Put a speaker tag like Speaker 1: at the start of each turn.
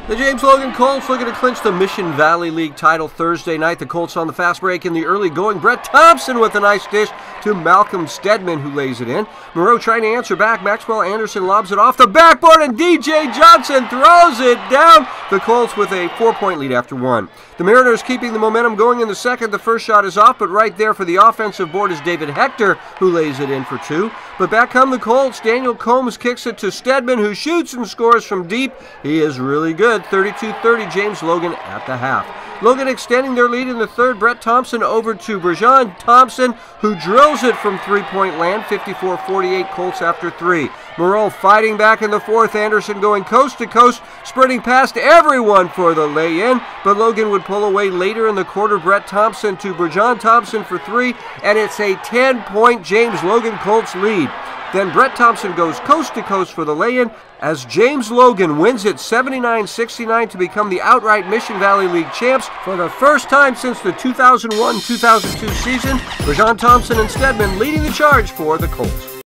Speaker 1: The James Logan Colts looking to clinch the Mission Valley League title Thursday night. The Colts on the fast break in the early going. Brett Thompson with a nice dish to Malcolm Steadman, who lays it in. Moreau trying to answer back. Maxwell Anderson lobs it off the backboard, and DJ Johnson throws it down. The Colts with a 4-point lead after one. The Mariners keeping the momentum going in the second. The first shot is off, but right there for the offensive board is David Hector, who lays it in for two. But back come the Colts. Daniel Combs kicks it to Steadman, who shoots and scores from deep. He is really good. 32-30, James Logan at the half. Logan extending their lead in the third. Brett Thompson over to Brajan Thompson, who drills it from three-point land. 54-48 Colts after three. Moreau fighting back in the fourth. Anderson going coast to coast, sprinting past everyone for the lay-in, but Logan would pull away later in the quarter. Brett Thompson to Brajan Thompson for three, and it's a 10-point James Logan Colts lead. Then Brett Thompson goes coast to coast for the lay-in as James Logan wins it 79-69 to become the outright Mission Valley League champs for the first time since the 2001-2002 season. Brajan Thompson and Steadman leading the charge for the Colts.